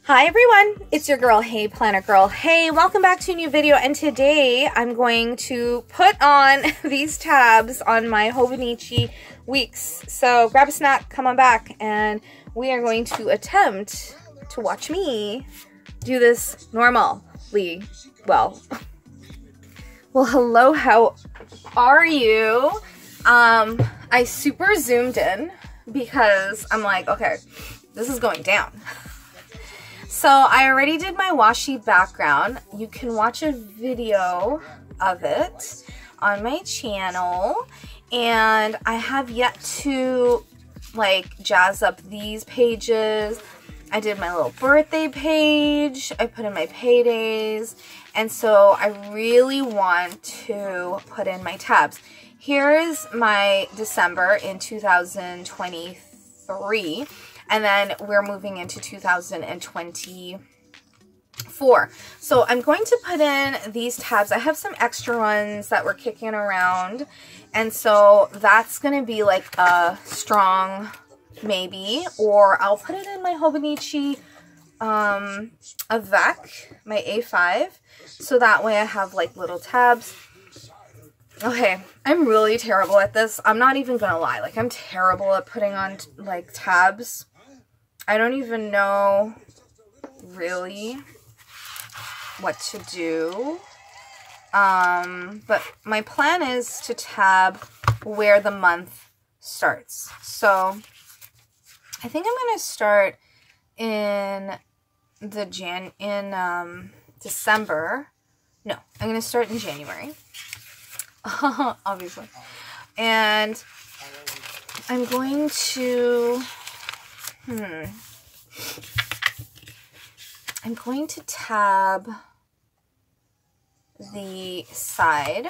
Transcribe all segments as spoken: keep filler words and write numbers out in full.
Hi everyone, it's your girl, Hey Planner Girl. Hey, welcome back to a new video, and today I'm going to put on these tabs on my Hobonichi weeks. So grab a snack, come on back, and we are going to attempt to watch me do this normally. Well, well hello, how are you? Um, I super zoomed in because I'm like, okay, this is going down. So I already did my washi background. You can watch a video of it on my channel, and I have yet to like jazz up these pages. I did my little birthday page, I put in my paydays, and so I really want to put in my tabs. Here's my December in two thousand twenty-three. And then we're moving into two thousand twenty-four. So I'm going to put in these tabs. I have some extra ones that were kicking around. And so that's going to be like a strong maybe. Or I'll put it in my Hobonichi um, Avec, my A five. So that way I have like little tabs. Okay, I'm really terrible at this. I'm not even going to lie. Like, I'm terrible at putting on like tabs. I don't even know really what to do, um, but my plan is to tab where the month starts. So I think I'm going to start in the Jan in um, December. No, I'm going to start in January, obviously, and I'm going to. Hmm. I'm going to tab the side,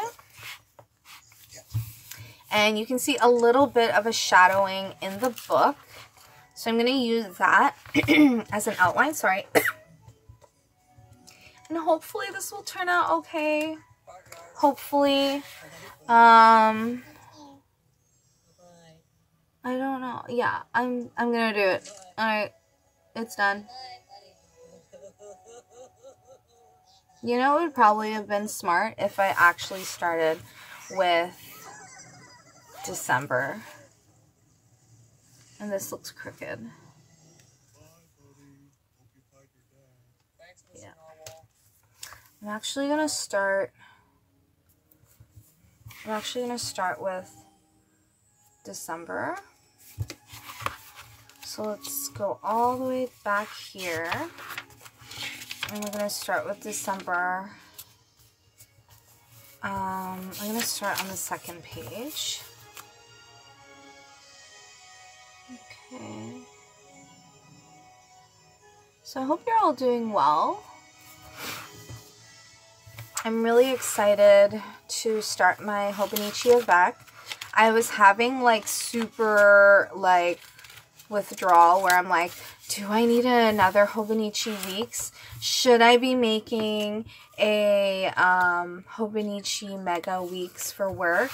and you can see a little bit of a shadowing in the book. So I'm going to use that as an outline, sorry. And hopefully this will turn out okay. Hopefully. Um... I don't know. Yeah, I'm I'm gonna do it. Alright, it's done. You know, it would probably have been smart if I actually started with December. And this looks crooked. Yeah. I'm actually gonna start I'm actually gonna start with December. So let's go all the way back here, and we're going to start with December. Um, I'm going to start on the second page. Okay. So I hope you're all doing well. I'm really excited to start my Hobonichi Avec. I was having like super like withdrawal where I'm like, do I need another Hobonichi Weeks? Should I be making a um, Hobonichi Mega Weeks for work?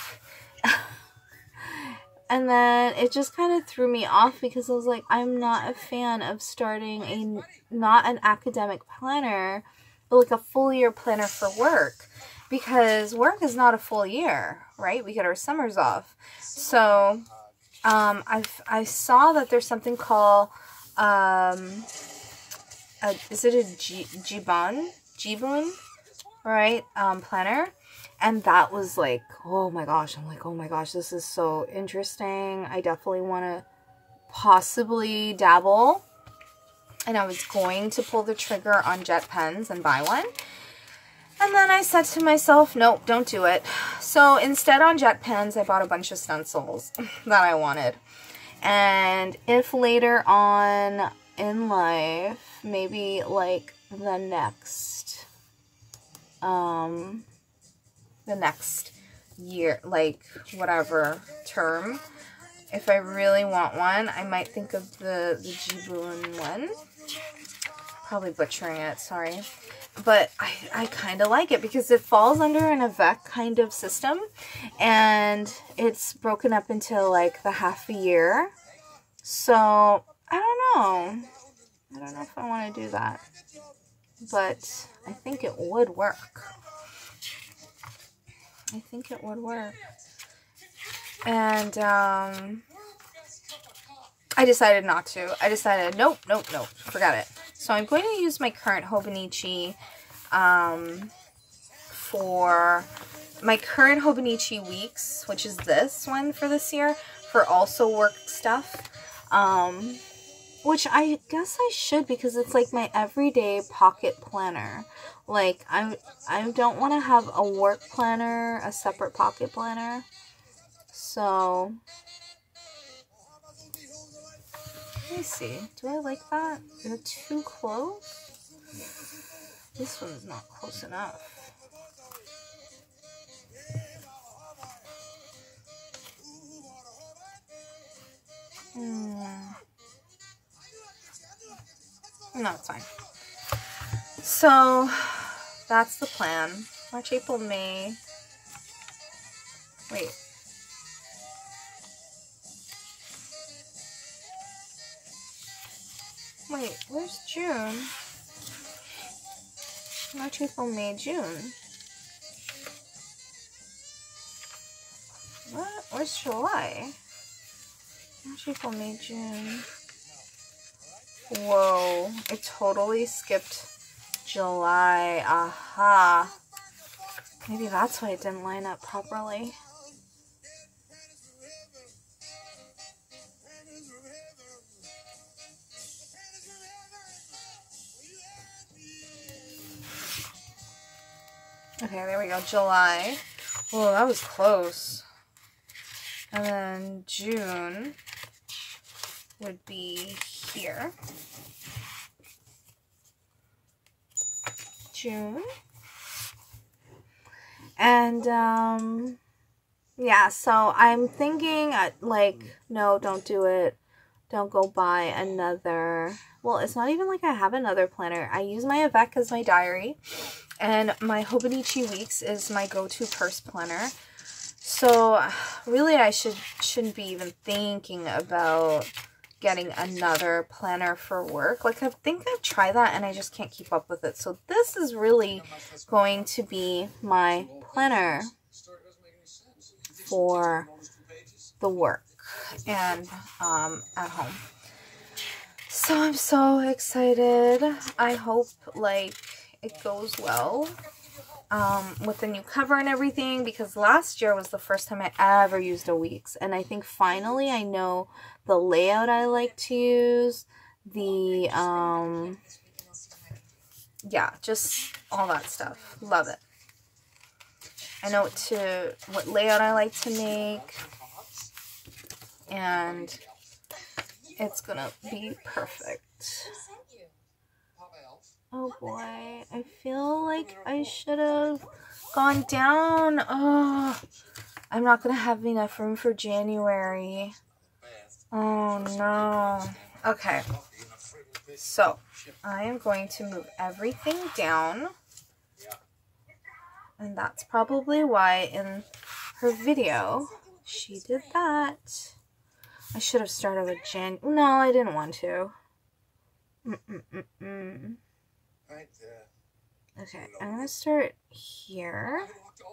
And then it just kind of threw me off because I was like, I'm not a fan of starting a not an academic planner, but like a full year planner for work. Because work is not a full year, right? We get our summers off. So um, I've, I saw that there's something called, um, a, is it a G, Jibun? Jibun, right? Um, planner. And that was like, oh my gosh. I'm like, oh my gosh, this is so interesting. I definitely want to possibly dabble. And I was going to pull the trigger on jet pens and buy one. And then I said to myself, nope, don't do it. So instead on jet pens, I bought a bunch of stencils that I wanted. And if later on in life, maybe like the next, um, the next year, like whatever term, if I really want one, I might think of the, the Jibun one. Probably butchering it, sorry. But I, I kind of like it because it falls under an Avec kind of system, and it's broken up into like the half a year. So I don't know. I don't know if I want to do that, but I think it would work. I think it would work. And um, I decided not to. I decided, nope, nope, nope, forget it. So I'm going to use my current Hobonichi um, for my current Hobonichi Weeks, which is this one for this year, for also work stuff. Um, which I guess I should, because it's like my everyday pocket planner. Like, I I don't want to have a work planner, a separate pocket planner. So, let me see. Do I like that? Is it too close? This one's not close enough. Hmm. No, it's fine. So, that's the plan. March, April, May. Wait. Wait, where's June? March, April, May, June. What? Where's July? March, April, May, June. Whoa, it totally skipped July. Aha. Maybe that's why it didn't line up properly. Okay, there we go. July. Whoa, that was close. And then June would be here. June. And, um, yeah, so I'm thinking, uh, like, no, don't do it. Don't go buy another. Well, it's not even like I have another planner. I use my Avec as my diary. And my Hobonichi Weeks is my go-to purse planner. So, really, I should, shouldn't be even thinking about getting another planner for work. Like, I think I've tried that and I just can't keep up with it. So, this is really going to be my planner for the work and um, at home. So, I'm so excited. I hope, like, it goes well. Um, with the new cover and everything, because last year was the first time I ever used a Weeks, and I think finally I know the layout I like to use, the, um, yeah, just all that stuff. Love it. I know what to, what layout I like to make, and it's gonna be perfect. Oh boy, I feel like I should have gone down. Oh, I'm not going to have enough room for January. Oh no. Okay, so I am going to move everything down. And that's probably why in her video she did that. I should have started with Jan. No, I didn't want to. Mm-mm-mm-mm. Okay, I'm gonna start here.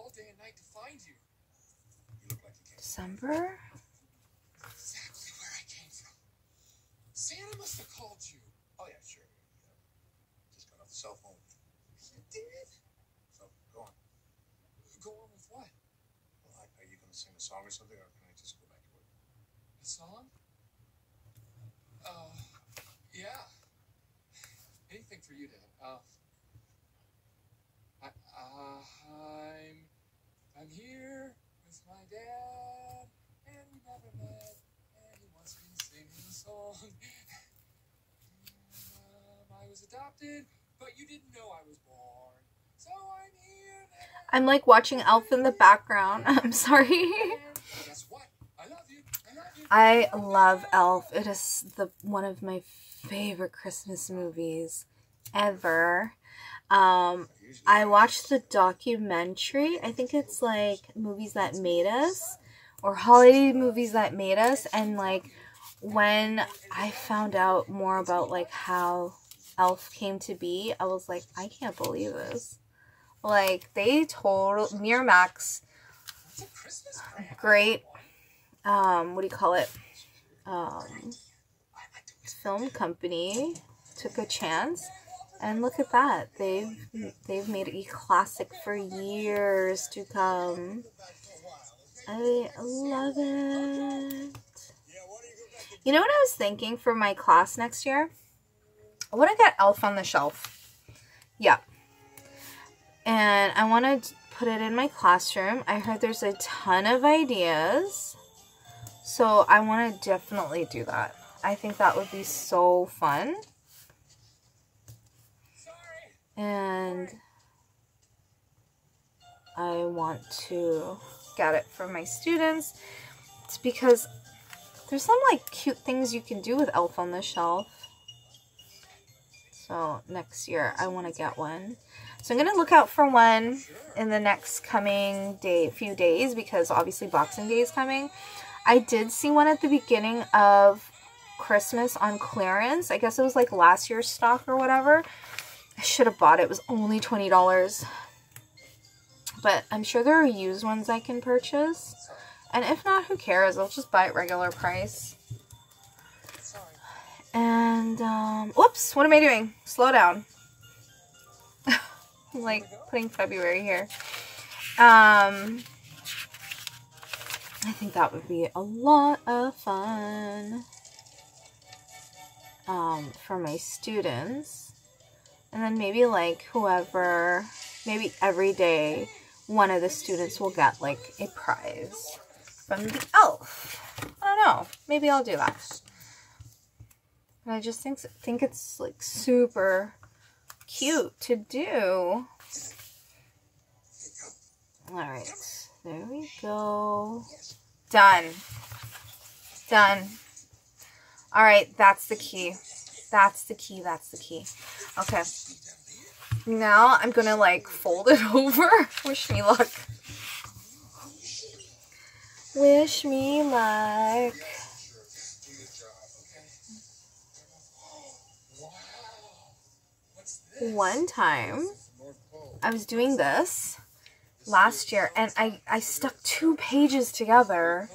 December. Exactly where I came from. Santa must have called you. Oh yeah, sure. Just got off the cell phone. You did? So go on. Go on with what? Well, are you gonna sing a song or something, or can I just go back to work? A song? Uh, yeah. Anything for you, Dad. Uh, I, uh, I'm, I'm here with my dad, and we never met, and he wants me to sing him a song. And, um, I was adopted, but you didn't know I was born, so I'm here now. I'm like watching Elf in the background. I'm sorry. Guess what? I love you. I love you. I love Elf. It is the one of my favorite Christmas movies ever. Um, I watched the documentary. I think it's like Movies That Made Us, or Holiday Movies That Made Us, and like when I found out more about like how Elf came to be, I was like, I can't believe this. Like, they told Miramax, great, um, what do you call it, um, film company, took a chance, and look at that, they've, they've made a classic for years to come. I love it. You know what I was thinking for my class next year? I want to get Elf on the Shelf. Yeah. And I want to put it in my classroom. I heard there's a ton of ideas. So I want to definitely do that. I think that would be so fun. And I want to get it for my students. It's because there's some like cute things you can do with Elf on the Shelf. So next year I want to get one. So I'm going to look out for one in the next coming day, few days, because obviously Boxing Day is coming. I did see one at the beginning of Christmas on clearance. I guess it was like last year's stock or whatever. I should have bought it. It was only twenty dollars. But I'm sure there are used ones I can purchase. And if not, who cares? I'll just buy it regular price. And, um, whoops, what am I doing? Slow down. I'm like putting February here. Um, I think that would be a lot of fun um, for my students. And then maybe like whoever, maybe every day, one of the students will get like a prize from the Elf. I don't know. Maybe I'll do that. And I just think think it's like super cute to do. Alright, there we go. Done. Done. Alright, that's the key. That's the key, that's the key. Okay. Now I'm gonna like fold it over. Wish me luck. Wish me luck. One time, I was doing this last year, and I, I stuck two pages together,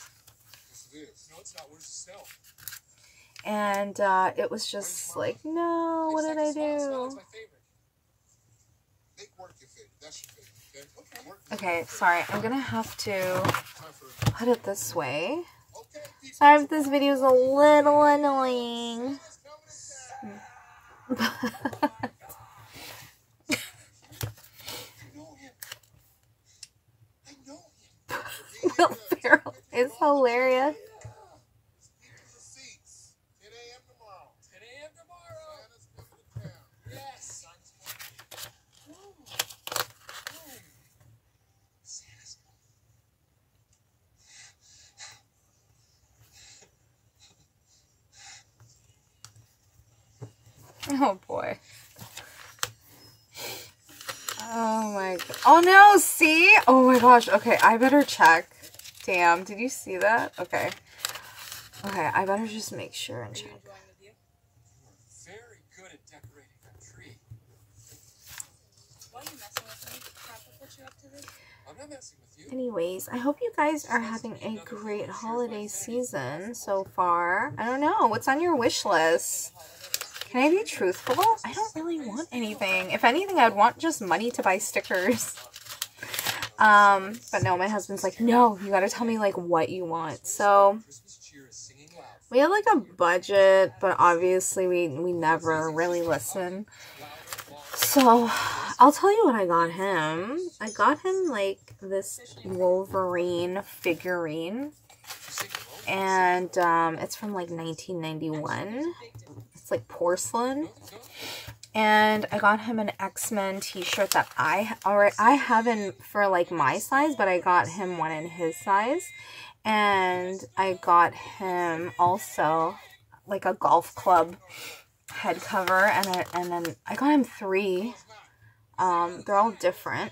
and uh, it was just like, no, what did I do? Okay, sorry, I'm gonna have to put it this way. Sorry if this video is a little annoying. Will Ferrell is hilarious. Oh boy. Oh my god. Oh no, see? Oh my gosh. Okay, I better check. Damn, did you see that? Okay. Okay, I better just make sure and check. Very good at decorating a tree. Why are you messing with me? Papa put you up to this? I'm not messing with you. Anyways, I hope you guys are having a great holiday season so far. I don't know. What's on your wish list? Can I be truthful? I don't really want anything. If anything, I'd want just money to buy stickers. Um, but no, my husband's like, no, you gotta tell me, like, what you want. So, we have, like, a budget, but obviously we, we never really listen. So, I'll tell you what I got him. I got him, like, this Wolverine figurine. And, um, it's from, like, nineteen ninety-one. It's, like, porcelain. And I got him an X-Men t-shirt that I already I have in for like my size, but I got him one in his size. And I got him also like a golf club head cover, and I, and then I got him three. Um, they're all different,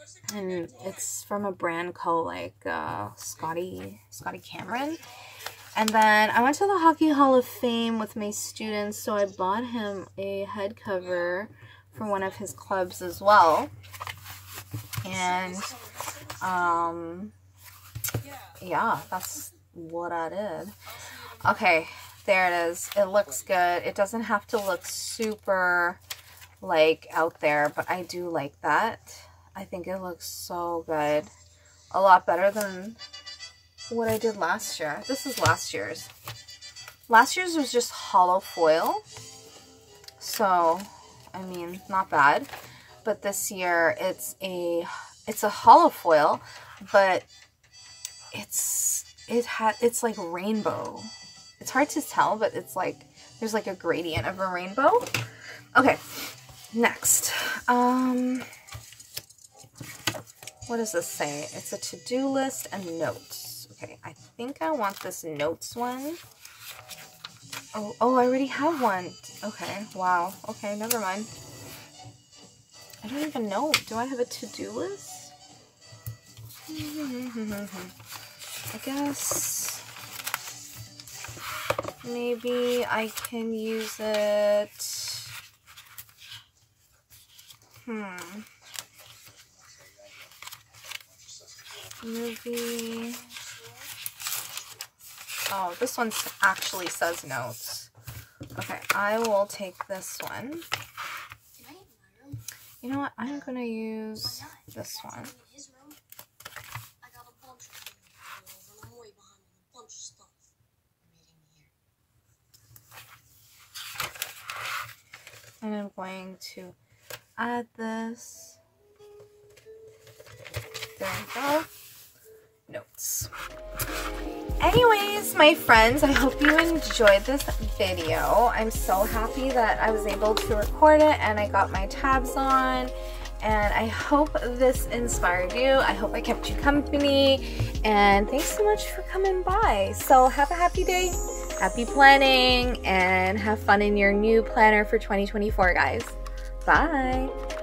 and it's from a brand called like uh, Scotty Scotty Cameron. And then I went to the Hockey Hall of Fame with my students, so I bought him a head cover for one of his clubs as well. And um yeah, that's what I did. Okay, there it is. It looks good. It doesn't have to look super like out there, but I do like that. I think it looks so good. A lot better than what I did last year. This is last year's. Last year's was just hollow foil. So, I mean, not bad. But this year it's a it's a hollow foil, but it's it had it's like rainbow. It's hard to tell, but it's like there's like a gradient of a rainbow. Okay, next. Um what does this say? It's a to-do list and notes. Okay, I think I want this notes one. Oh, oh, I already have one. Okay, wow. Okay, never mind. I don't even know. Do I have a to-do list? I guess maybe I can use it. Hmm. Movie. Oh, this one actually says notes. Okay, I will take this one. You know what? I'm gonna use this one. And I'm going to add this. There we go. Notes. Anyways, my friends, I hope you enjoyed this video. I'm so happy that I was able to record it and I got my tabs on. And I hope this inspired you. I hope I kept you company. And thanks so much for coming by. So have a happy day, happy planning, and have fun in your new planner for twenty twenty-four, guys. Bye.